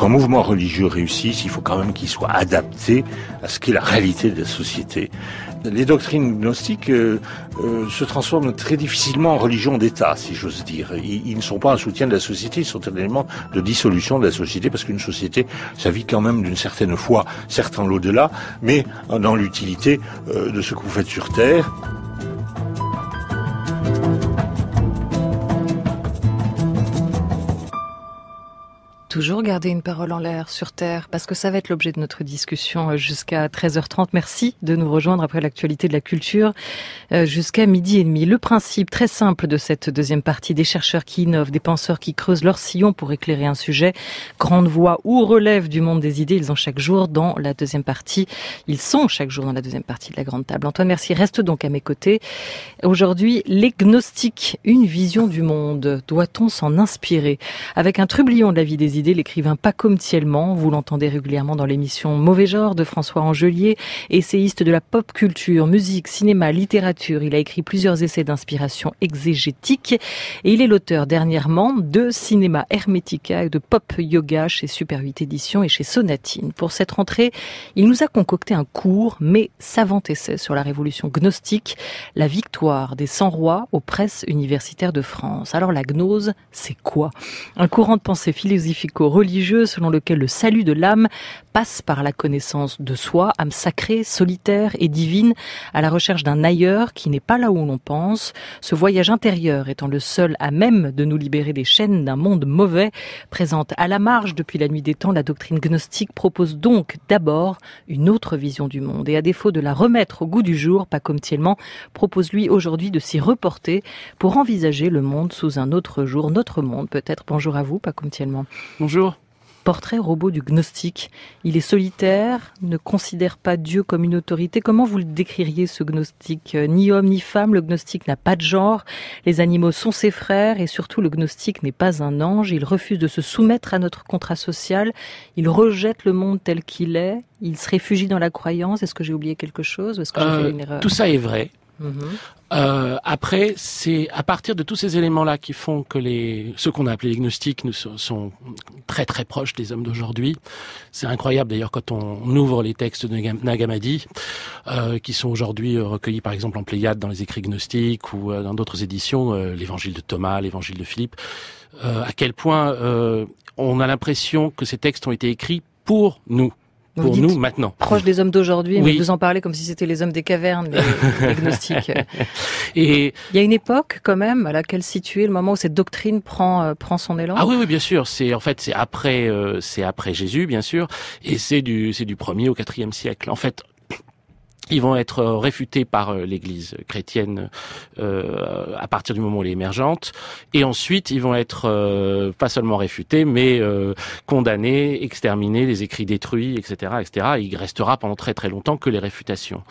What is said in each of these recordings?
qu'un mouvement religieux réussisse, il faut quand même qu'il soit adapté à ce qu'est la réalité de la société. Les doctrines gnostiques se transforment très difficilement en religion d'État, si j'ose dire. Ils ne sont pas un soutien de la société, ils sont un élément de dissolution de la société, parce qu'une société, ça vit quand même d'une certaine foi, certes en l'au-delà, mais dans l'utilité de ce que vous faites sur Terre. Toujours garder une parole en l'air, sur terre, parce que ça va être l'objet de notre discussion jusqu'à 13h30. Merci de nous rejoindre après l'actualité de la culture jusqu'à 12h30. Le principe très simple de cette deuxième partie, des chercheurs qui innovent, des penseurs qui creusent leur sillon pour éclairer un sujet, grande voix ou relève du monde des idées, ils sont chaque jour dans la deuxième partie de la grande table. Antoine Mercier reste donc à mes côtés. Aujourd'hui, les gnostiques, une vision du monde. Doit-on s'en inspirer? Avec un trublion de la vie des idées, l'écrivain Paco Thielman, vous l'entendez régulièrement dans l'émission Mauvais Genre de François Angelier, essayiste de la pop culture, musique, cinéma, littérature. Il a écrit plusieurs essais d'inspiration exégétique et il est l'auteur dernièrement de Cinéma Hermetica et de Pop Yoga chez Super 8 Éditions et chez Sonatine. Pour cette rentrée, il nous a concocté un court mais savant essai sur la révolution gnostique, la victoire des 100 rois aux presses universitaires de France. Alors la gnose, c'est quoi? Un courant de pensée philosophico-religieux selon lequel le salut de l'âme passe par la connaissance de soi, âme sacrée, solitaire et divine, à la recherche d'un ailleurs qui n'est pas là où l'on pense. Ce voyage intérieur étant le seul à même de nous libérer des chaînes d'un monde mauvais, présente à la marge depuis la nuit des temps, la doctrine gnostique propose donc d'abord une autre vision du monde. Et à défaut de la remettre au goût du jour, Paco Thielman propose lui aujourd'hui de s'y reporter pour envisager le monde sous un autre jour, notre monde peut-être. Bonjour à vous, Paco Thielman. Bonjour. Portrait robot du gnostique. Il est solitaire, ne considère pas Dieu comme une autorité. Comment vous le décririez, ce gnostique? Ni homme ni femme, le gnostique n'a pas de genre. Les animaux sont ses frères et surtout le gnostique n'est pas un ange. Il refuse de se soumettre à notre contrat social. Il rejette le monde tel qu'il est. Il se réfugie dans la croyance. Est-ce que j'ai oublié quelque chose ou est-ce que j'ai fait une erreur? Tout ça est vrai. Après, c'est à partir de tous ces éléments-là qui font que ceux qu'on a appelés les gnostiques sont très très proches des hommes d'aujourd'hui. C'est incroyable d'ailleurs quand on ouvre les textes de Nag Hammadi, qui sont aujourd'hui recueillis par exemple en Pléiade dans les écrits gnostiques ou dans d'autres éditions, l'évangile de Thomas, l'évangile de Philippe, à quel point on a l'impression que ces textes ont été écrits pour nous. Pour nous, maintenant. Proche des hommes d'aujourd'hui, mais vous en parlez comme si c'était les hommes des cavernes, les gnostiques. Et il y a une époque, quand même, à laquelle situer le moment où cette doctrine prend son élan? Ah oui, bien sûr. C'est après Jésus, bien sûr. Et c'est du 1er au 4e siècle. En fait, ils vont être réfutés par l'Église chrétienne à partir du moment où elle est émergente, et ensuite ils vont être pas seulement réfutés, mais condamnés, exterminés, les écrits détruits, etc., etc. Et il restera pendant très très longtemps que les réfutations.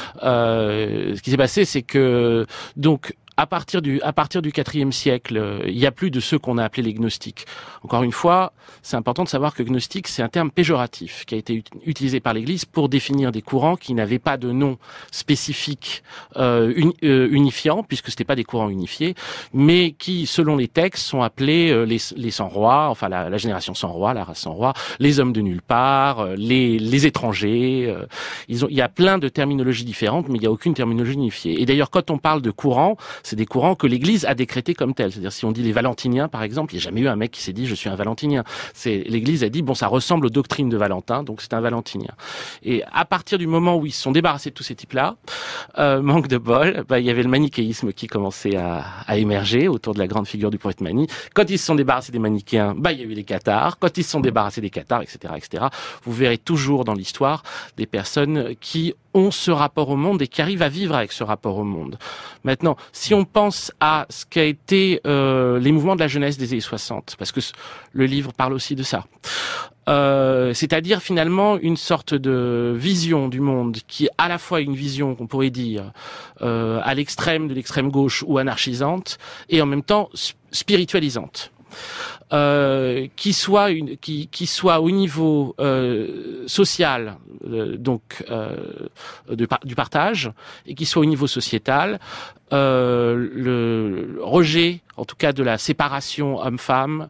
Ce qui s'est passé, c'est que donc à partir du 4e siècle, il n'y a plus de ceux qu'on a appelés les gnostiques. Encore une fois, c'est important de savoir que gnostique, c'est un terme péjoratif qui a été utilisé par l'Église pour définir des courants qui n'avaient pas de nom spécifique unifiant, puisque c'était pas des courants unifiés, mais qui, selon les textes, sont appelés les 100 rois, enfin la génération 100 rois, la race 100 rois, les hommes de nulle part, les étrangers. Il y a plein de terminologies différentes, mais il n'y a aucune terminologie unifiée. Et d'ailleurs, quand on parle de courants, c'est des courants que l'Église a décrétés comme tels. C'est-à-dire, si on dit les valentiniens, par exemple, il n'y a jamais eu un mec qui s'est dit « je suis un valentinien ». L'Église a dit « bon, ça ressemble aux doctrines de Valentin, donc c'est un valentinien ». Et à partir du moment où ils se sont débarrassés de tous ces types-là, manque de bol, il y avait le manichéisme qui commençait à émerger autour de la grande figure du prophète Mani. Quand ils se sont débarrassés des manichéens, il y a eu les cathares. Quand ils se sont débarrassés des cathares, etc., etc., vous verrez toujours dans l'histoire des personnes qui ont ce rapport au monde et qui arrivent à vivre avec ce rapport au monde. Maintenant, si on pense à ce qu'a été les mouvements de la jeunesse des années 60, parce que le livre parle aussi de ça, c'est-à-dire finalement une sorte de vision du monde qui est à la fois une vision qu'on pourrait dire à l'extrême de l'extrême gauche ou anarchisante et en même temps spiritualisante. Qui soit au niveau social, donc du partage, et qui soit au niveau sociétal, le rejet, en tout cas de la séparation homme-femme,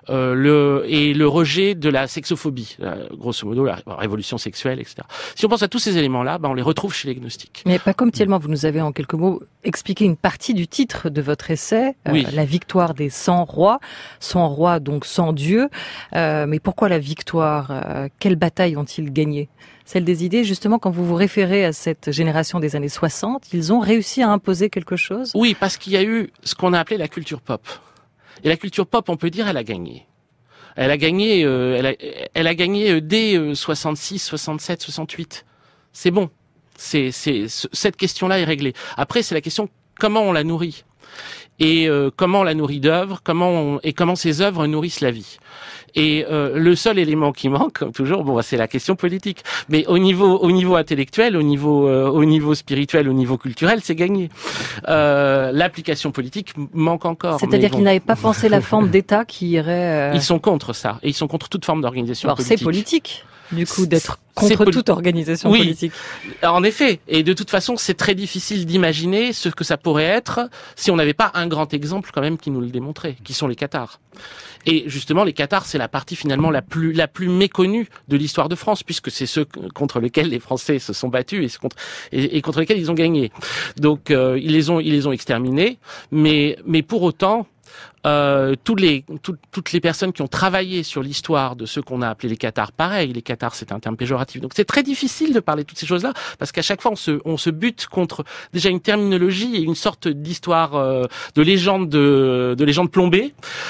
et le rejet de la sexophobie, grosso modo la révolution sexuelle, etc. Si on pense à tous ces éléments-là, on les retrouve chez les gnostiques. Mais pas comme Thielman, vous nous avez en quelques mots expliqué une partie du titre de votre essai, oui. La victoire des 100 rois, 100 rois donc 100 dieux. Mais pourquoi la victoire? Quelle bataille ont-ils gagné? Celle des idées, justement, quand vous vous référez à cette génération des années 60, ils ont réussi à imposer quelque chose? Oui, parce qu'il y a eu ce qu'on a appelé la culture pop. Et la culture pop, on peut dire, elle a gagné. Elle a gagné, elle a gagné dès 66, 67, 68. C'est bon. Cette question-là est réglée. Après, c'est la question comment on la nourrit. Et comment on la nourrit d'œuvres, comment ces œuvres nourrissent la vie. Et le seul élément qui manque, comme toujours, c'est la question politique. Mais au niveau intellectuel, au niveau spirituel, au niveau culturel, c'est gagné. L'application politique manque encore. C'est-à-dire qu'ils n'avaient pas pensé la forme d'État qui irait. Ils sont contre ça, et ils sont contre toute forme d'organisation politique. Alors c'est politique. Du coup, d'être contre toute organisation politique. En effet. Et de toute façon, c'est très difficile d'imaginer ce que ça pourrait être si on n'avait pas un grand exemple quand même qui nous le démontrait, qui sont les Cathares. Et justement, les Cathares, c'est la partie finalement la plus méconnue de l'histoire de France, puisque c'est ceux contre lesquels les Français se sont battus et contre lesquels ils ont gagné. Donc, ils les ont exterminés. Mais pour autant, toutes les personnes qui ont travaillé sur l'histoire de ceux qu'on a appelés les Cathares, pareil, les Cathares c'est un terme péjoratif. Donc c'est très difficile de parler de toutes ces choses-là parce qu'à chaque fois on se bute contre déjà une terminologie et une sorte d'histoire de légende plombée,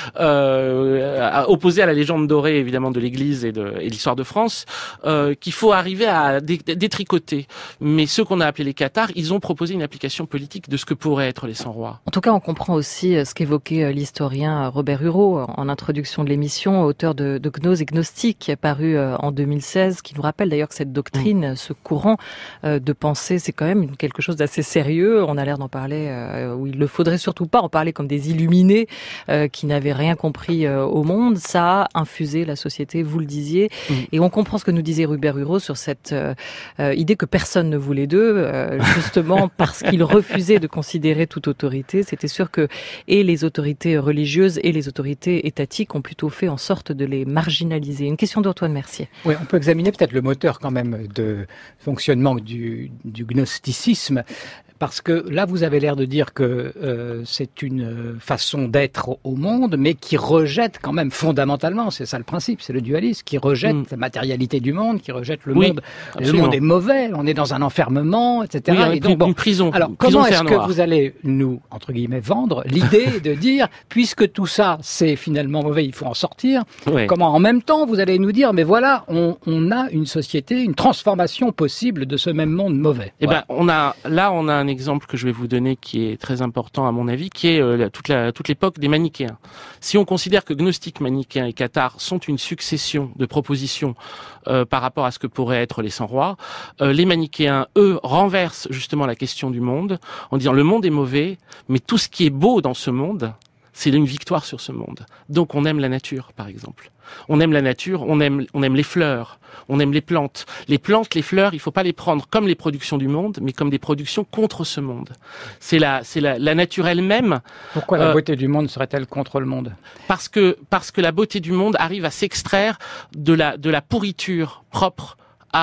opposée à la légende dorée évidemment de l'Église et l'histoire de France, qu'il faut arriver à détricoter. Mais ceux qu'on a appelés les Cathares, ils ont proposé une application politique de ce que pourraient être les 100 rois. En tout cas, on comprend aussi ce qu'évoquait l'historien Robert Hureau en introduction de l'émission, auteur de Gnose et Gnostique, paru en 2016, qui nous rappelle d'ailleurs que cette doctrine, ce courant de pensée, c'est quand même quelque chose d'assez sérieux. On a l'air d'en parler où il ne faudrait surtout pas en parler comme des illuminés qui n'avaient rien compris au monde. Ça a infusé la société, vous le disiez. Et on comprend ce que nous disait Robert Hureau sur cette idée que personne ne voulait d'eux, justement parce qu'ils refusaient de considérer toute autorité. C'était sûr que et les autorités religieuses et les autorités étatiques ont plutôt fait en sorte de les marginaliser. Une question d'Antoine Mercier. Oui, on peut examiner peut-être le moteur quand même de fonctionnement du gnosticisme. Parce que là, vous avez l'air de dire que c'est une façon d'être au monde, mais qui rejette quand même fondamentalement, c'est ça le principe, c'est le dualisme, qui rejette la matérialité du monde, qui rejette le monde. Absolument. Le monde est mauvais, on est dans un enfermement, etc. Oui, et donc, une prison. Alors, comment est-ce que vous allez nous, entre guillemets, vendre l'idée de dire, puisque tout ça, c'est finalement mauvais, il faut en sortir, comment en même temps vous allez nous dire, mais voilà, on a une société, une transformation possible de ce même monde mauvais. Eh ben, on a un exemple que je vais vous donner qui est très important à mon avis, qui est toute l'époque des manichéens. Si on considère que gnostiques, manichéens et cathares sont une succession de propositions par rapport à ce que pourraient être les 100 rois, les manichéens, eux, renversent justement la question du monde en disant le monde est mauvais, mais tout ce qui est beau dans ce monde, c'est une victoire sur ce monde. Donc on aime la nature, par exemple. On aime la nature, on aime les fleurs, on aime les plantes. Les plantes, les fleurs, il faut pas les prendre comme les productions du monde, mais comme des productions contre ce monde. C'est la nature elle-même. Pourquoi la beauté du monde serait-elle contre le monde ? Parce que la beauté du monde arrive à s'extraire de la pourriture propre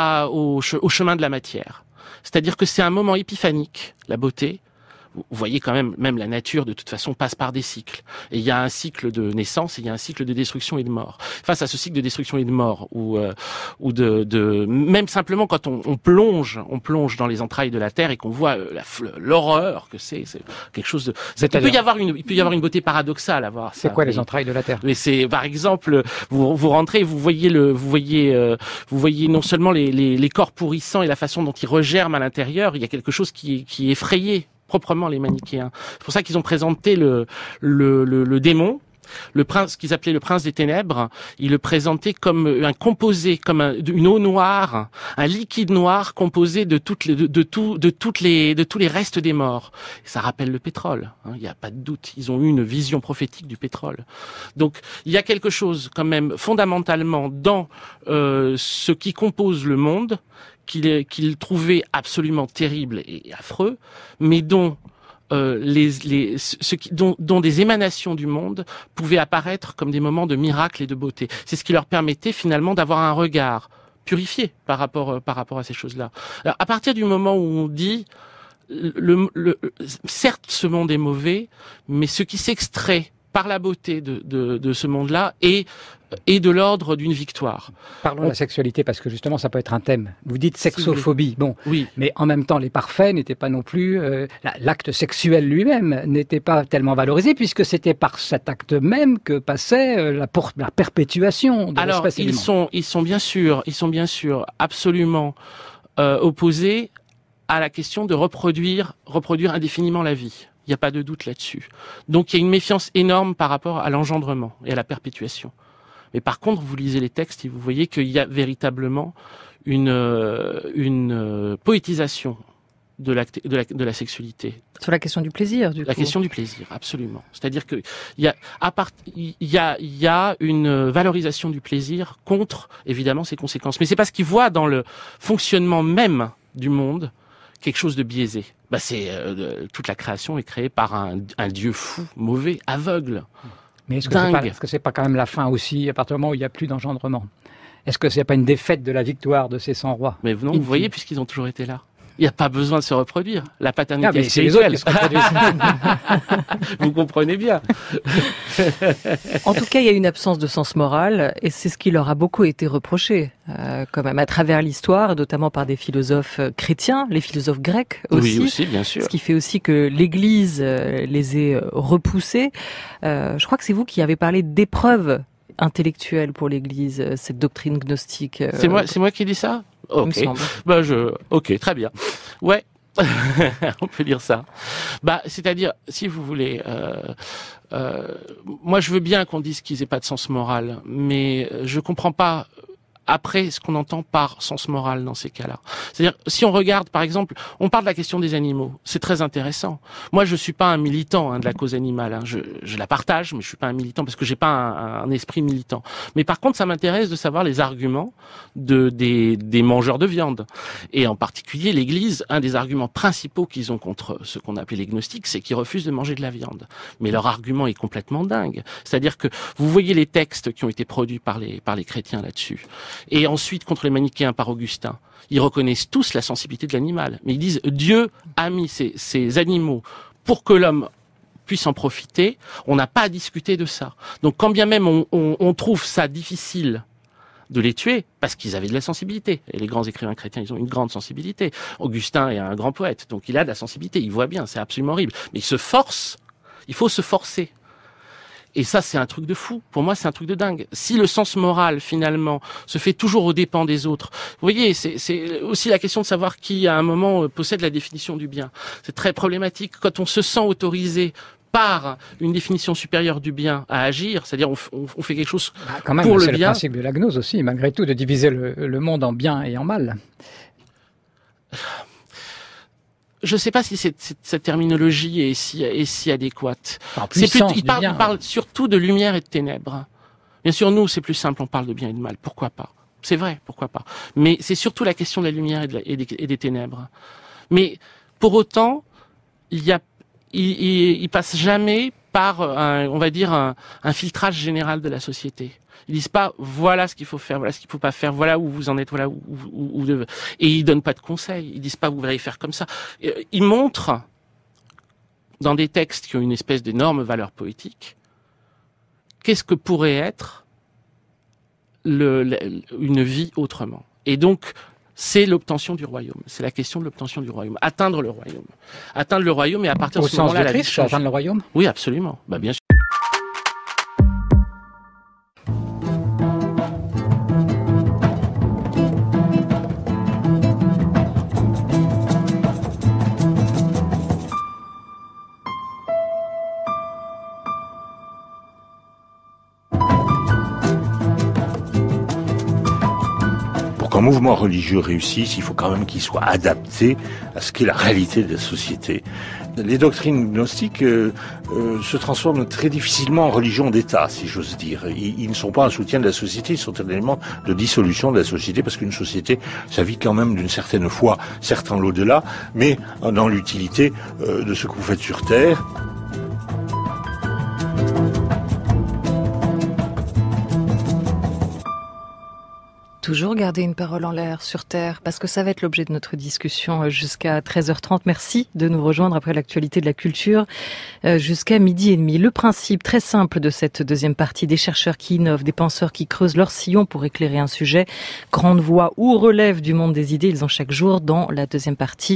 au chemin de la matière. C'est-à-dire que c'est un moment épiphanique, la beauté. Vous voyez quand même la nature de toute façon passe par des cycles. Et il y a un cycle de naissance et il y a un cycle de destruction et de mort. Face à ce cycle de destruction et de mort, ou même simplement quand on plonge dans les entrailles de la terre et qu'on voit l'horreur que c'est quelque chose de. Il peut y avoir une beauté paradoxale à voir. C'est quoi les entrailles de la terre ? Mais c'est par exemple vous rentrez, vous voyez non seulement les corps pourrissants et la façon dont ils regerment à l'intérieur. Il y a quelque chose qui est effrayé proprement les manichéens. C'est pour ça qu'ils ont présenté le démon, le prince qu'ils appelaient le prince des ténèbres. Ils le présentaient comme un composé, comme une eau noire, un liquide noir composé de tous les restes des morts. Et ça rappelle le pétrole. Il n'y a pas de doute. Ils ont eu une vision prophétique du pétrole. Donc il y a quelque chose quand même fondamentalement dans ce qui compose le monde qu'il trouvait absolument terrible et affreux, mais dont dont des émanations du monde pouvaient apparaître comme des moments de miracle et de beauté. C'est ce qui leur permettait finalement d'avoir un regard purifié par rapport à ces choses-là. Alors, à partir du moment où on dit certes, ce monde est mauvais, mais ce qui s'extrait par la beauté de ce monde-là est de l'ordre d'une victoire. Parlons de la sexualité, parce que justement, ça peut être un thème. Vous dites sexophobie, bon, oui. Mais en même temps, les parfaits n'étaient pas non plus... l'acte sexuel lui-même n'était pas tellement valorisé, puisque c'était par cet acte même que passait la perpétuation de l'espèce et du monde. Ils sont bien sûr absolument opposés à la question de reproduire indéfiniment la vie. Il n'y a pas de doute là-dessus. Donc il y a une méfiance énorme par rapport à l'engendrement et à la perpétuation. Mais par contre, vous lisez les textes et vous voyez qu'il y a véritablement une poétisation de la sexualité. Sur la question du plaisir, du coup. La question du plaisir, absolument. C'est-à-dire que il y a une valorisation du plaisir contre, évidemment, ses conséquences. Mais c'est parce qu'ils voient dans le fonctionnement même du monde quelque chose de biaisé. Toute la création est créée par un dieu fou, mauvais, aveugle. Mais est-ce que c'est pas quand même la fin aussi, à partir du moment où il n'y a plus d'engendrement? Est-ce que c'est pas une défaite de la victoire de ces 100 rois? Mais non, vous voyez, puisqu'ils ont toujours été là. Il n'y a pas besoin de se reproduire. La paternité c'est les autres qui se reproduisent. Vous comprenez bien. En tout cas, il y a une absence de sens moral, et c'est ce qui leur a beaucoup été reproché, quand même, à travers l'histoire, notamment par des philosophes chrétiens, les philosophes grecs aussi. Oui, aussi, bien sûr. Ce qui fait aussi que l'Église les ait repoussés. Je crois que c'est vous qui avez parlé d'épreuves intellectuelles pour l'Église, cette doctrine gnostique. C'est moi qui dis ça? Ok. Ok, très bien. Ouais. On peut dire ça. C'est-à-dire, si vous voulez, moi je veux bien qu'on dise qu'ils aient pas de sens moral, mais je comprends pas après ce qu'on entend par sens moral dans ces cas-là. C'est-à-dire, si on regarde, par exemple, on parle de la question des animaux, c'est très intéressant. Moi, je suis pas un militant de la cause animale. Je la partage, mais je suis pas un militant parce que j'ai pas un esprit militant. Mais par contre, ça m'intéresse de savoir les arguments des mangeurs de viande. Et en particulier, l'Église, un des arguments principaux qu'ils ont contre ce qu'on appelait les gnostiques, c'est qu'ils refusent de manger de la viande. Mais leur argument est complètement dingue. C'est-à-dire que vous voyez les textes qui ont été produits par les chrétiens là-dessus. Et ensuite, contre les manichéens par Augustin, ils reconnaissent tous la sensibilité de l'animal. Mais ils disent, Dieu a mis ces animaux pour que l'homme puisse en profiter. On n'a pas à discuter de ça. Donc quand bien même on trouve ça difficile de les tuer, parce qu'ils avaient de la sensibilité. Et les grands écrivains chrétiens, ils ont une grande sensibilité. Augustin est un grand poète, donc il a de la sensibilité, il voit bien, c'est absolument horrible. Mais il faut se forcer. Et ça, c'est un truc de fou. Pour moi, c'est un truc de dingue. Si le sens moral, finalement, se fait toujours aux dépens des autres, vous voyez, c'est aussi la question de savoir qui, à un moment, possède la définition du bien. C'est très problématique. Quand on se sent autorisé par une définition supérieure du bien à agir, c'est-à-dire on fait quelque chose quand même, pour le bien. C'est le principe de la gnose aussi, malgré tout, de diviser le monde en bien et en mal. Je ne sais pas si cette terminologie est si adéquate. Il parle surtout de lumière et de ténèbres. Bien sûr, nous, c'est plus simple, on parle de bien et de mal. Pourquoi pas? C'est vrai, pourquoi pas? Mais c'est surtout la question de la lumière et des ténèbres. Mais pour autant, il passe jamais par on va dire un filtrage général de la société. Ils disent pas voilà ce qu'il faut faire, voilà ce qu'il faut pas faire, voilà où vous en êtes, voilà où et ils donnent pas de conseils. Ils disent pas vous allez faire comme ça. Ils montrent dans des textes qui ont une espèce d'énorme valeur poétique qu'est-ce que pourrait être une vie autrement. Et donc c'est l'obtention du royaume. C'est la question de l'obtention du royaume. Atteindre le royaume. Atteindre le royaume et à partir de ce moment-là, la vie change. Atteindre le royaume? Oui, absolument. Bien sûr. mouvement religieux réussisse, il faut quand même qu'il soit adapté à ce qu'est la réalité de la société. Les doctrines gnostiques se transforment très difficilement en religion d'État, si j'ose dire. Ils ne sont pas un soutien de la société, ils sont un élément de dissolution de la société, parce qu'une société, ça vit quand même d'une certaine foi, certes en l'au-delà, mais dans l'utilité de ce que vous faites sur Terre. Toujours garder une parole en l'air sur Terre, parce que ça va être l'objet de notre discussion jusqu'à 13h30. Merci de nous rejoindre après l'actualité de la culture jusqu'à 12h30. Le principe très simple de cette deuxième partie, des chercheurs qui innovent, des penseurs qui creusent leur sillon pour éclairer un sujet, grande voix ou relève du monde des idées, ils sont chaque jour dans la deuxième partie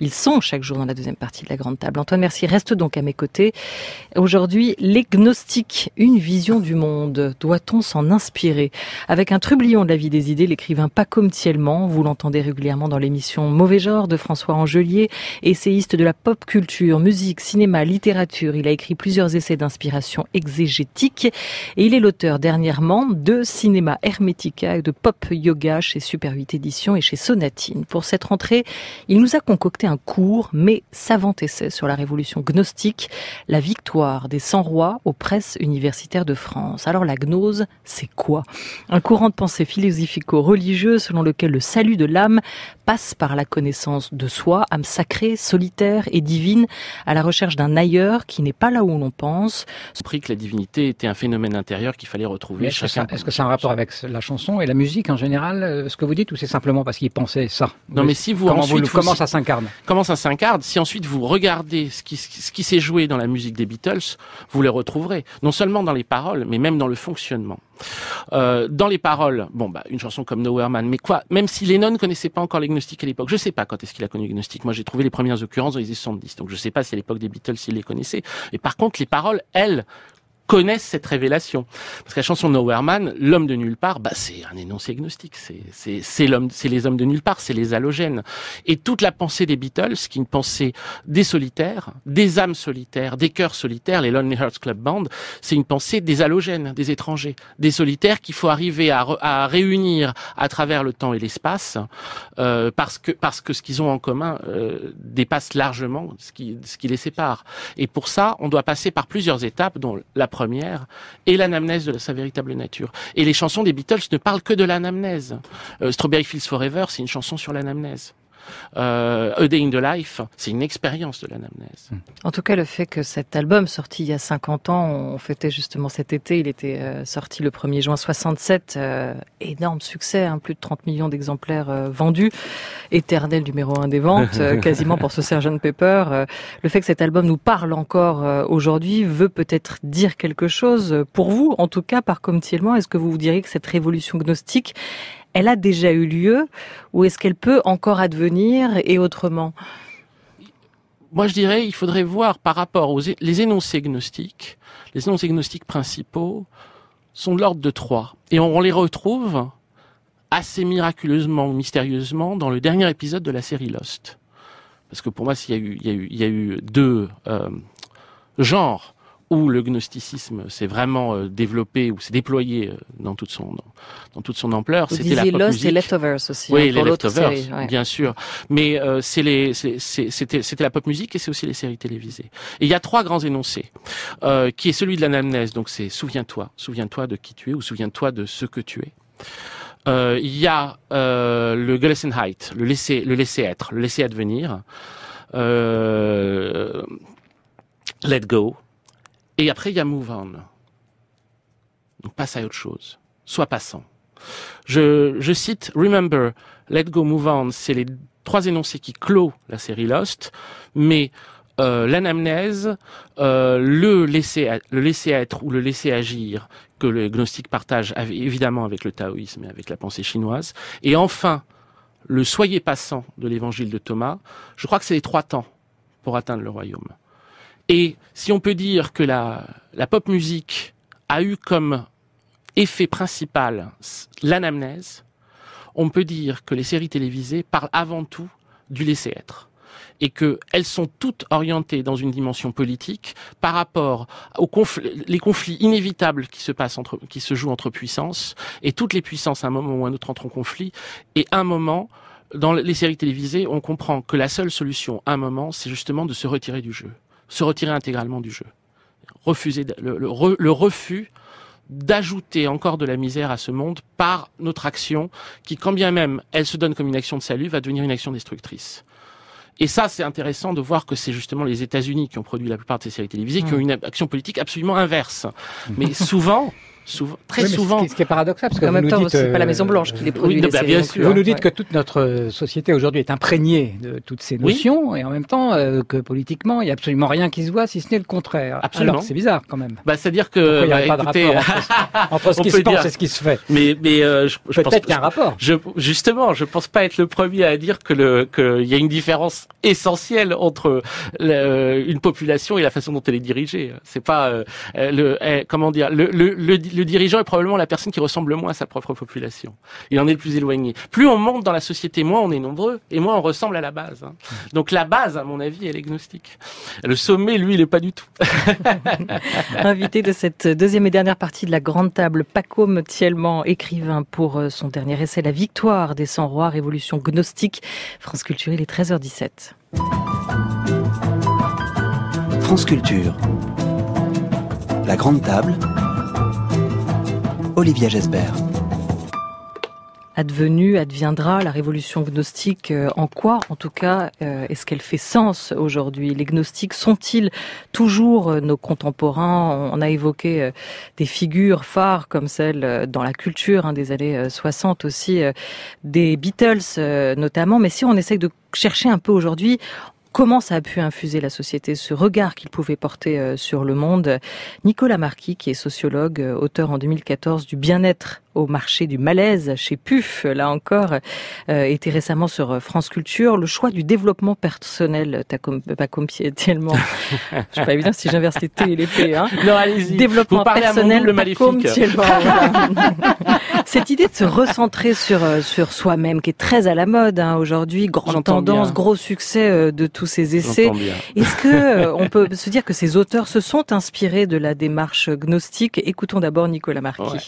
de la grande table. Antoine Mercier reste donc à mes côtés. Aujourd'hui, les gnostiques, une vision du monde. Doit-on s'en inspirer? Avec un trublion de la vie des idées, l'écrivain Paco Thielman, vous l'entendez régulièrement dans l'émission Mauvais genre de François Angelier, essayiste de la pop culture, musique, cinéma, littérature. Il a écrit plusieurs essais d'inspiration exégétique et il est l'auteur dernièrement de Cinéma Hermetica et de Pop Yoga chez Super 8 Éditions et chez Sonatine. Pour cette rentrée, il nous a concocté un court mais savant essai sur la révolution gnostique, la victoire des 100 rois aux presses universitaires de France. Alors la gnose, c'est quoi? Un courant de pensée philosophico-religieux selon lequel le salut de l'âme passe par la connaissance de soi, âme sacrée, solitaire et divine, à la recherche d'un ailleurs qui n'est pas là où l'on pense. Pris que la divinité était un phénomène intérieur qu'il fallait retrouver. Est-ce que c'est un rapport avec la chanson et la musique en général, ce que vous dites, ou c'est simplement parce qu'il pensait ça? Non, mais si vous comment ça s'incarne? Comment ça s'incarne? Si ensuite vous regardez ce qui s'est joué dans la musique des Beatles, vous les retrouverez. Non seulement dans les paroles, mais même dans le fonctionnement. Dans les paroles, une chanson comme Nowhere Man, mais quoi, même si Lennon ne connaissait pas encore les gnostiques à l'époque, je sais pas quand est-ce qu'il a connu les gnostiques. Moi, j'ai trouvé les premières occurrences dans les années 70, donc je sais pas si à l'époque des Beatles, s'il les connaissait. Et par contre, les paroles, elles, connaissent cette révélation. Parce que la chanson Nowhere Man, l'homme de nulle part, c'est un énoncé gnostique. C'est les hommes de nulle part, c'est les halogènes. Et toute la pensée des Beatles, qui est une pensée des solitaires, des âmes solitaires, des cœurs solitaires, les Lonely Hearts Club Band, c'est une pensée des halogènes, des étrangers, des solitaires qu'il faut arriver à réunir à travers le temps et l'espace, parce que ce qu'ils ont en commun dépasse largement ce qui les sépare. Et pour ça, on doit passer par plusieurs étapes, dont la première et l'anamnèse de sa véritable nature. Et les chansons des Beatles ne parlent que de l'anamnèse. Strawberry Fields Forever, c'est une chanson sur l'anamnèse. A Day in the Life, c'est une expérience de l'anamnèse. En tout cas, le fait que cet album sorti il y a 50 ans, on fêtait justement cet été, il était sorti le 1er juin 67, énorme succès, plus de 30 millions d'exemplaires vendus, éternel numéro 1 des ventes, quasiment pour ce Sgt Pepper. Le fait que cet album nous parle encore aujourd'hui veut peut-être dire quelque chose pour vous, en tout cas par Paco Thielman. Est-ce que vous diriez que cette révolution gnostique, elle a déjà eu lieu, ou est-ce qu'elle peut encore advenir et autrement? Moi, je dirais, il faudrait voir par rapport les énoncés gnostiques. Les énoncés gnostiques principaux sont de l'ordre de 3. Et on les retrouve assez miraculeusement ou mystérieusement dans le dernier épisode de la série Lost. Parce que pour moi, il y a eu deux genres où le gnosticisme s'est vraiment développé, ou s'est déployé dans toute son ampleur. Vous disiez Lost et Leftovers aussi. Oui, les Leftovers, série, bien sûr. Mais c'était la pop musique et c'est aussi les séries télévisées. Et il y a 3 grands énoncés, qui est celui de l'anamnèse, donc c'est souviens-toi de qui tu es, ou souviens-toi de ce que tu es. Il y a le Gelassenheit, le laisser être, le laisser advenir. Let go. Et après, il y a move on. Donc, passe à autre chose. Sois passant. Je cite Remember, Let go, move on. C'est les 3 énoncés qui clôt la série Lost. Mais l'anamnèse, le laisser être ou le laisser agir, que le gnostique partage évidemment avec le taoïsme et avec la pensée chinoise. Et enfin, le soyez passant de l'évangile de Thomas. Je crois que c'est les 3 temps pour atteindre le royaume. Et si on peut dire que la pop musique a eu comme effet principal l'anamnèse, on peut dire que les séries télévisées parlent avant tout du laisser-être. et que elles sont toutes orientées dans une dimension politique par rapport aux les conflits inévitables qui se jouent entre puissances, et toutes les puissances à un moment ou à un autre entrent en conflit, et à un moment, dans les séries télévisées, on comprend que la seule solution à un moment, c'est justement de se retirer du jeu, se retirer intégralement du jeu, refuser le refus d'ajouter encore de la misère à ce monde par notre action qui, quand bien même elle se donne comme une action de salut, va devenir une action destructrice. Et ça, c'est intéressant de voir que c'est justement les États-Unis qui ont produit la plupart de ces séries télévisées, qui ont une action politique absolument inverse. Mais souvent, très souvent. Ce qui est paradoxal, parce que en même temps, c'est pas la Maison Blanche qui les produit. Oui, bien sûr. Vous nous dites que toute notre société aujourd'hui est imprégnée de toutes ces notions, et en même temps que politiquement, il n'y a absolument rien qui se voit, si ce n'est le contraire. Absolument. Alors, c'est bizarre quand même. C'est-à-dire que, il n'y a pas de rapport entre ce qui se pense et ce qui se fait. Mais je peut-être qu'il y a un rapport. Justement, je pense pas être le premier à dire qu'il y a une différence essentielle entre une population et la façon dont elle est dirigée. C'est pas le dirigeant est probablement la personne qui ressemble le moins à sa propre population. Il en est le plus éloigné. Plus on monte dans la société, moins on est nombreux, et moins on ressemble à la base. Donc la base, à mon avis, elle est gnostique. Le sommet, lui, il est pas du tout. Invité de cette deuxième et dernière partie de la grande table, Pacôme Thielman, écrivain pour son dernier essai, La victoire des 100 rois, révolution gnostique. France Culture, il est 13h17. France Culture. La grande table. Olivia Gesbert. Advenue, adviendra, la révolution gnostique, en quoi, en tout cas, est-ce qu'elle fait sens aujourd'hui? Les gnostiques sont-ils toujours nos contemporains? On a évoqué des figures phares comme celles dans la culture des années 60 aussi, des Beatles notamment, mais si on essaye de chercher un peu aujourd'hui, comment ça a pu infuser la société, ce regard qu'il pouvait porter sur le monde? Nicolas Marquis, qui est sociologue, auteur en 2014 du bien-être au marché du malaise chez PUF, là encore, était récemment sur France Culture. Le choix du développement personnel, Pacôme Thielman. Je suis pas évident si j'inverse les T et les P, hein. Non, allez-y. Développement personnel, le Pacôme Thielman. Voilà. Cette idée de se recentrer sur soi-même, qui est très à la mode aujourd'hui, grande tendance, gros succès de tous ces essais. Est-ce que on peut se dire que ces auteurs se sont inspirés de la démarche gnostique? Écoutons d'abord Nicolas Marquis. Ouais.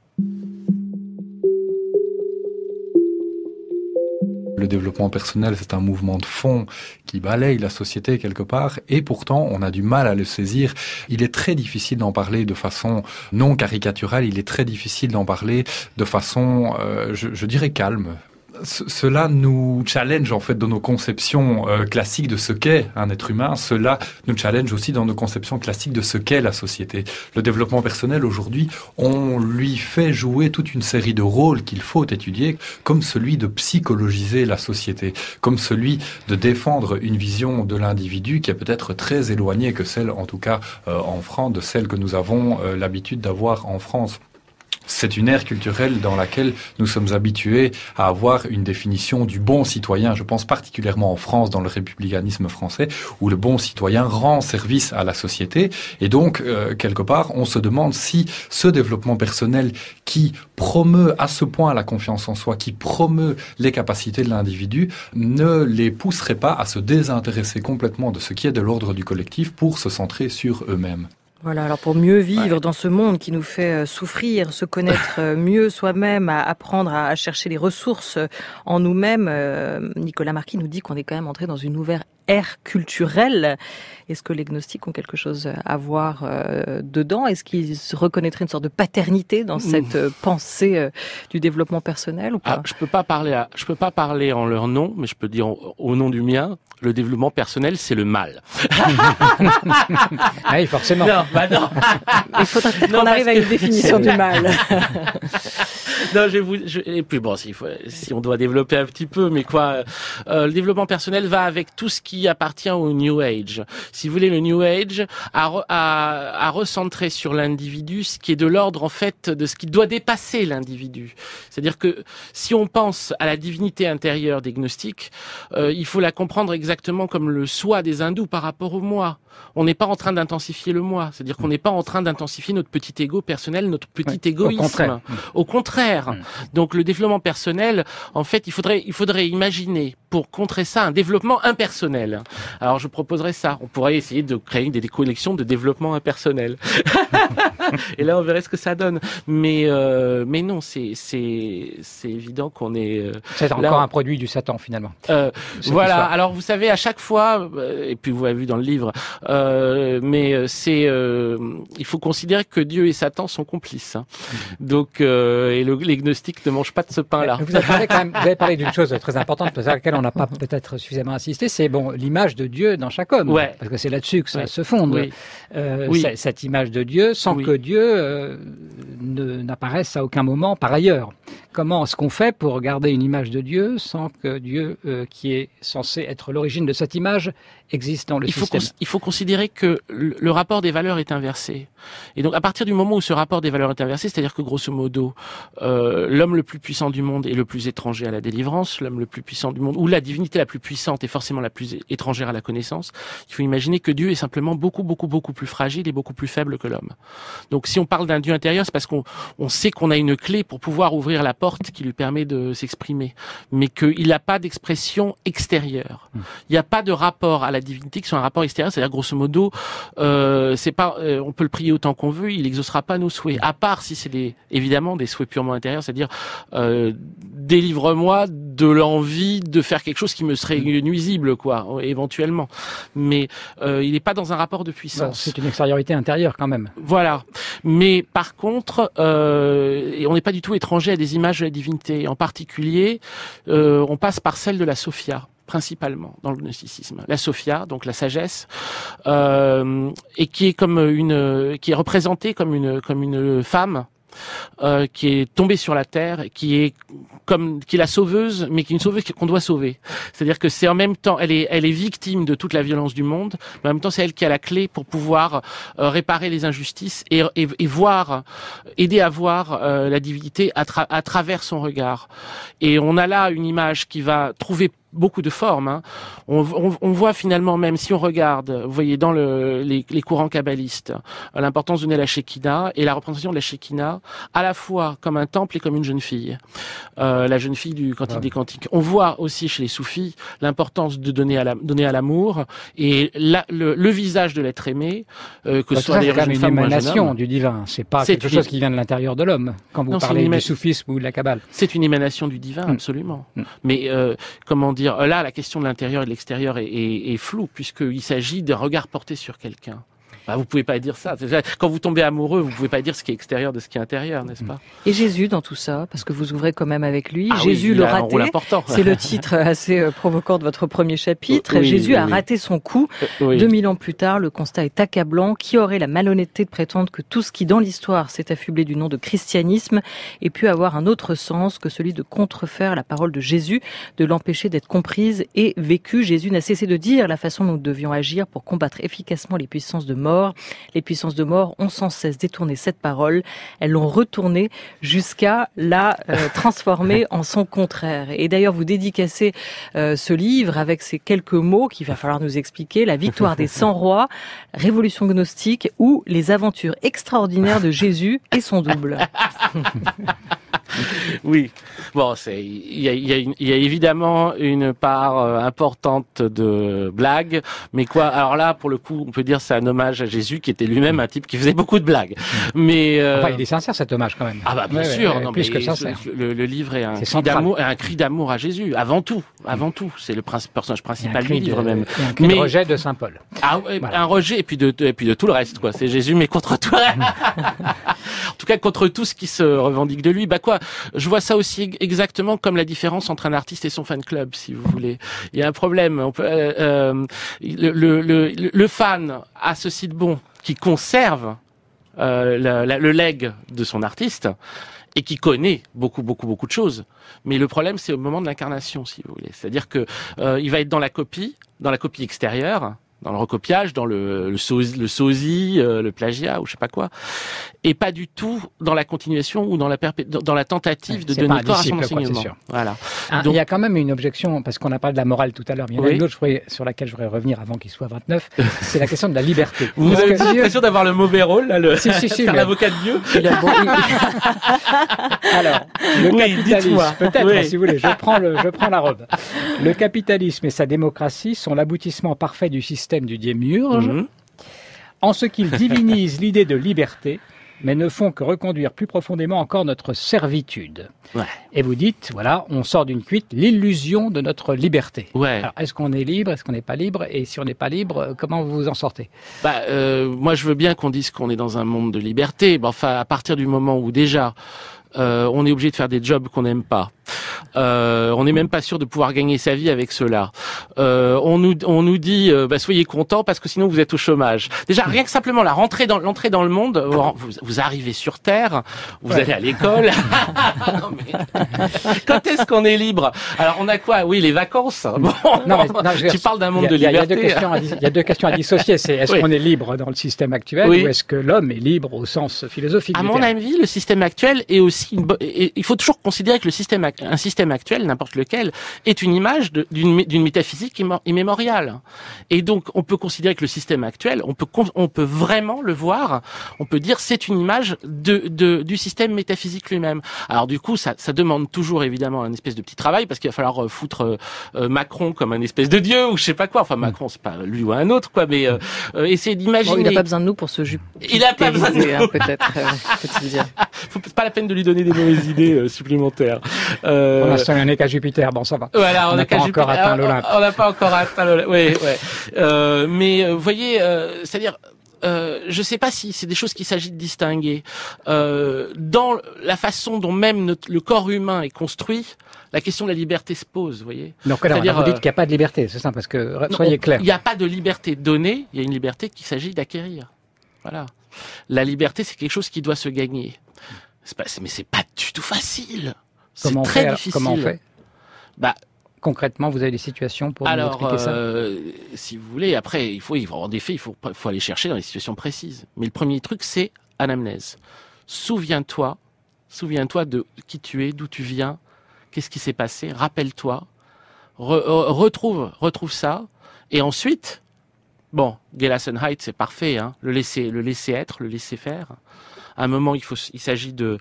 Le développement personnel, c'est un mouvement de fond qui balaye la société quelque part, et pourtant on a du mal à le saisir. Il est très difficile d'en parler de façon non caricaturale, il est très difficile d'en parler de façon, je dirais, calme. Cela nous challenge en fait dans nos conceptions classiques de ce qu'est un être humain. Cela nous challenge aussi dans nos conceptions classiques de ce qu'est la société. Le développement personnel aujourd'hui, on lui fait jouer toute une série de rôles qu'il faut étudier, comme celui de psychologiser la société, comme celui de défendre une vision de l'individu qui est peut-être très éloignée que celle, en tout cas en France, de celle que nous avons l'habitude d'avoir en France. C'est une ère culturelle dans laquelle nous sommes habitués à avoir une définition du bon citoyen. Je pense particulièrement en France, dans le républicanisme français, où le bon citoyen rend service à la société. Et donc, quelque part, on se demande si ce développement personnel qui promeut à ce point la confiance en soi, qui promeut les capacités de l'individu, ne les pousserait pas à se désintéresser complètement de ce qui est de l'ordre du collectif pour se centrer sur eux-mêmes. Voilà, alors pour mieux vivre dans ce monde qui nous fait souffrir, se connaître mieux soi-même, à apprendre à chercher les ressources en nous-mêmes, Nicolas Marquis nous dit qu'on est quand même entré dans une nouvelle ère culturelle. Est-ce que les gnostiques ont quelque chose à voir dedans? Est-ce qu'ils reconnaîtraient une sorte de paternité dans cette pensée du développement personnel ou pas? Je peux pas parler en leur nom, mais je peux dire au nom du mien. Le développement personnel, c'est le mal. Oui, forcément. Non. Il faudra qu'on arrive à une définition du mal. Non, et puis bon, si on doit développer un petit peu, mais quoi, le développement personnel va avec tout ce qui appartient au New Age. Si vous voulez, le New Age a recentré sur l'individu ce qui est de l'ordre, en fait, de ce qui doit dépasser l'individu. C'est-à-dire que si on pense à la divinité intérieure des gnostiques, il faut la comprendre exactement comme le soi des hindous par rapport au moi. On n'est pas en train d'intensifier le moi. C'est-à-dire qu'on n'est pas en train d'intensifier notre petit ego personnel, notre petit égoïsme. Au contraire. Donc le développement personnel, en fait, il faudrait imaginer, pour contrer ça, un développement impersonnel. Alors je proposerais ça. On pourrait essayer de créer des collections de développement impersonnel. Et là, on verrait ce que ça donne. Mais non, c'est évident qu'on est... c'est encore un produit du Satan, finalement. Voilà. Alors, vous savez, à chaque fois, et puis vous avez vu dans le livre, il faut considérer que Dieu et Satan sont complices. Hein. Donc, les gnostiques ne mangent pas de ce pain-là. Vous avez parlé d'une chose très importante, sur laquelle on n'a pas peut-être suffisamment insisté, c'est l'image de Dieu dans chaque homme. Ouais. Parce que c'est là-dessus que ça se fonde. Oui. Cette image de Dieu, sans que Dieu n'apparaisse à aucun moment par ailleurs. Comment est-ce qu'on fait pour garder une image de Dieu sans que Dieu, qui est censé être l'origine de cette image, existe dans le système? Il faut considérer que le rapport des valeurs est inversé. Et donc, à partir du moment où ce rapport des valeurs est inversé, c'est-à-dire que grosso modo, l'homme le plus puissant du monde est le plus étranger à la délivrance, l'homme le plus puissant du monde, ou la divinité la plus puissante est forcément la plus étrangère à la connaissance, il faut imaginer que Dieu est simplement beaucoup plus fragile et beaucoup plus faible que l'homme. Donc, si on parle d'un Dieu intérieur, c'est parce qu'on sait qu'on a une clé pour pouvoir ouvrir la porte qui lui permet de s'exprimer, mais qu'il n'a pas d'expression extérieure. Il n'y a pas de rapport à la divinité qui soit un rapport extérieur, c'est-à-dire grosso modo, on peut le prier autant qu'on veut, il n'exaucera pas nos souhaits, à part si c'est évidemment des souhaits purement intérieurs, c'est-à-dire délivre-moi de l'envie de faire quelque chose qui me serait nuisible, quoi, éventuellement. Mais il n'est pas dans un rapport de puissance. C'est une extériorité intérieure quand même. Voilà. Mais par contre, on n'est pas du tout étranger à des images de la divinité. En particulier, on passe par celle de la Sophia, principalement dans le gnosticisme. La Sophia, donc la sagesse, et qui est qui est représentée comme une femme. Qui est tombée sur la terre, qui est la sauveuse, mais qui est une sauveuse qu'on doit sauver. C'est-à-dire que c'est en même temps, elle est victime de toute la violence du monde, mais en même temps c'est elle qui a la clé pour pouvoir réparer les injustices et aider à voir la divinité à travers son regard. Et on a là une image qui va trouver beaucoup de formes. Hein. On voit finalement, même si on regarde, vous voyez dans les courants kabbalistes, l'importance donnée à la Shekinah et la représentation de la Shekinah à la fois comme un temple et comme une jeune fille. La jeune fille du Cantique des Cantiques. On voit aussi chez les soufis l'importance de donner à l'amour et le visage de l'être aimé, que ce soit d'ailleurs une femme ou un jeune homme. C'est une émanation du divin. C'est pas quelque chose qui vient de l'intérieur de l'homme. Quand vous parlez du soufisme ou de la Kabbale. C'est une émanation du divin, absolument. Mais comment dire? Là, la question de l'intérieur et de l'extérieur est floue, puisqu'il s'agit d'un regard porté sur quelqu'un. Bah, vous pouvez pas dire ça. Quand vous tombez amoureux, vous pouvez pas dire ce qui est extérieur de ce qui est intérieur, n'est-ce pas? Et Jésus dans tout ça, parce que vous ouvrez quand même avec lui. Jésus le raté. C'est le titre assez provoquant de votre premier chapitre. Jésus a raté son coup. 2000 ans plus tard, le constat est accablant. Qui aurait la malhonnêteté de prétendre que tout ce qui dans l'histoire s'est affublé du nom de christianisme ait pu avoir un autre sens que celui de contrefaire la parole de Jésus, de l'empêcher d'être comprise et vécue? Jésus n'a cessé de dire la façon dont nous devions agir pour combattre efficacement les puissances de mort. Les puissances de mort ont sans cesse détourné cette parole. Elles l'ont retournée jusqu'à la transformer en son contraire. Et d'ailleurs, vous dédicacez ce livre avec ces quelques mots qu'il va falloir nous expliquer. La victoire des 100 rois, révolution gnostique ou les aventures extraordinaires de Jésus et son double. Oui. Bon, il y a évidemment une part importante de blague, mais quoi? Alors là, pour le coup, on peut dire c'est un hommage à Jésus qui était lui-même un type qui faisait beaucoup de blagues. Mais enfin, il est sincère cet hommage quand même. Ah bah bien sûr, non, plus que sincère. Le livre est un cri d'amour à Jésus, avant tout. C'est le personnage principal du livre même. Et un cri de rejet de Saint Paul. Ah ouais, voilà. Un rejet et puis de tout le reste, quoi. C'est Jésus mais contre tout. En tout cas contre tout ce qui se revendique de lui. Bah quoi? Je vois ça aussi exactement comme la différence entre un artiste et son fan club, si vous voulez. Il y a un problème. On peut, le fan a ceci de bon qui conserve le legs de son artiste et qui connaît beaucoup de choses. Mais le problème, c'est au moment de l'incarnation, si vous voulez. C'est-à-dire que il va être dans la copie extérieure, dans le recopiage, dans le sosie, le plagiat ou je sais pas quoi, et pas du tout dans la continuation ou dans la tentative de donner corps à son enseignement. Voilà. Donc, il y a quand même une objection, parce qu'on a parlé de la morale tout à l'heure, mais il y en a une autre sur laquelle je voudrais revenir avant qu'il soit 29, c'est la question de la liberté. Vous avez l'impression d'avoir le mauvais rôle, là, faire l'avocat de Dieu. Alors, le capitalisme, peut-être, si vous voulez, je prends la robe. Le capitalisme et sa démocratie sont l'aboutissement parfait du système du démiurge, en ce qu'ils divinisent l'idée de liberté, mais ne font que reconduire plus profondément encore notre servitude. Ouais. Et vous dites, voilà, on sort d'une cuite, l'illusion de notre liberté. Ouais. Alors, est-ce qu'on est libre, est-ce qu'on n'est pas libre? Et si on n'est pas libre, comment vous vous en sortez? Moi, je veux bien qu'on dise qu'on est dans un monde de liberté. Enfin, à partir du moment où déjà, on est obligé de faire des jobs qu'on n'aime pas. On n'est même pas sûr de pouvoir gagner sa vie avec cela. On nous dit soyez contents parce que sinon vous êtes au chômage. Déjà rien que simplement l'entrée dans le monde, vous arrivez sur Terre, vous allez à l'école. Quand est-ce qu'on est libre? Alors on a quoi? Oui, les vacances. Bon, tu parles d'un monde de liberté. Il y a deux questions à dissocier. C'est est-ce qu'on est libre dans le système actuel ou est-ce que l'homme est libre au sens philosophique? À mon avis, le système actuel est aussi il faut toujours considérer que un système actuel, n'importe lequel, est une image d'une métaphysique immémoriale. Et donc, on peut considérer que le système actuel, on peut vraiment le voir, on peut dire c'est une image du système métaphysique lui-même. Alors du coup, ça demande toujours évidemment un espèce de petit travail, parce qu'il va falloir foutre Macron comme un espèce de dieu, ou je sais pas quoi. Enfin, Macron, c'est pas lui ou un autre, quoi, mais essayer d'imaginer... il n'a pas besoin de nous pour se juper. Il n'a pas besoin de nous, peut-être, faut-il dire. Pas la peine de lui donner des mauvaises idées supplémentaires. Pour l'instant, on n'est qu'à Jupiter, bon, ça va. Voilà, on n'a pas encore atteint l'Olympe. On n'a pas encore atteint l'Olympe. Oui. Mais vous voyez, c'est-à-dire, je sais pas si c'est des choses qu'il s'agit de distinguer. Dans la façon dont même le corps humain est construit, la question de la liberté se pose, vous voyez. Donc alors, vous dites qu'il n'y a pas de liberté, c'est ça, parce que soyez clair. Il n'y a pas de liberté donnée, il y a une liberté qu'il s'agit d'acquérir. Voilà. La liberté, c'est quelque chose qui doit se gagner. Mais c'est pas du tout facile. C'est très difficile. Comment on fait? Concrètement, vous avez des situations pour nous expliquer ça? Si vous voulez, après, il faut aller chercher dans les situations précises. Mais le premier truc, c'est anamnèse. Souviens-toi de qui tu es, d'où tu viens, qu'est-ce qui s'est passé, rappelle-toi, retrouve ça, et ensuite, Gelassenheit, c'est parfait, hein, le laisser être, le laisser faire. À un moment, il s'agit de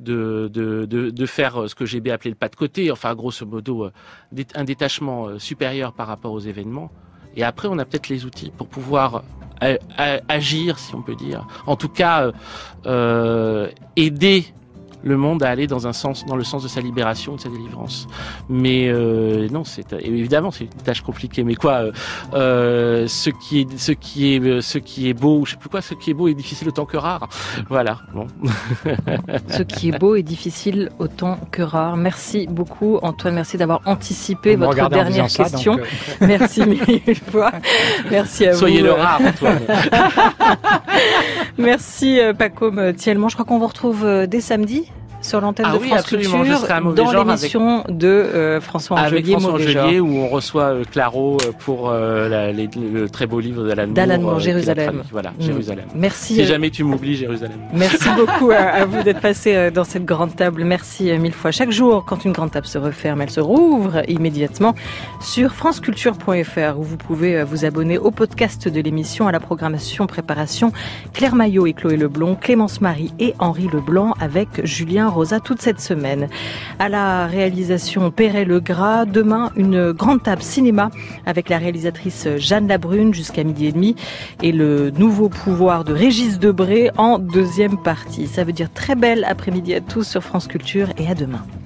faire ce que j'ai bien appelé le pas de côté, enfin, grosso modo, un détachement supérieur par rapport aux événements. Et après, on a peut-être les outils pour pouvoir agir, si on peut dire. En tout cas, aider le monde à aller dans le sens de sa libération, de sa délivrance. Mais non, évidemment c'est une tâche compliquée. Mais quoi, ce qui est beau, je sais plus quoi, ce qui est beau est difficile autant que rare. Voilà. Bon. Ce qui est beau est difficile autant que rare. Merci beaucoup, Antoine. Merci d'avoir anticipé votre dernière question. Merci mille fois. Merci à vous. Soyez le rare, Antoine. Merci Pacôme Thielman. Je crois qu'on vous retrouve dès samedi sur l'antenne de France Culture, dans l'émission de François Angelier, où on reçoit Claro pour le très beau livre d'Alan Moore, Jérusalem. Voilà, Jérusalem. Merci. Si jamais tu m'oublies, Jérusalem. Merci beaucoup à vous d'être passé dans cette grande table. Merci mille fois. Chaque jour, quand une grande table se referme, elle se rouvre immédiatement sur franceculture.fr, où vous pouvez vous abonner au podcast de l'émission, à la programmation préparation Claire Maillot et Chloé Leblond, Clémence Marie et Henri Leblanc, avec Julien Rosa toute cette semaine. À la réalisation Perret Legras, demain une grande table cinéma avec la réalisatrice Jeanne Labrune jusqu'à 12h30 et le nouveau pouvoir de Régis Debray en deuxième partie. Ça veut dire très belle après-midi à tous sur France Culture et à demain.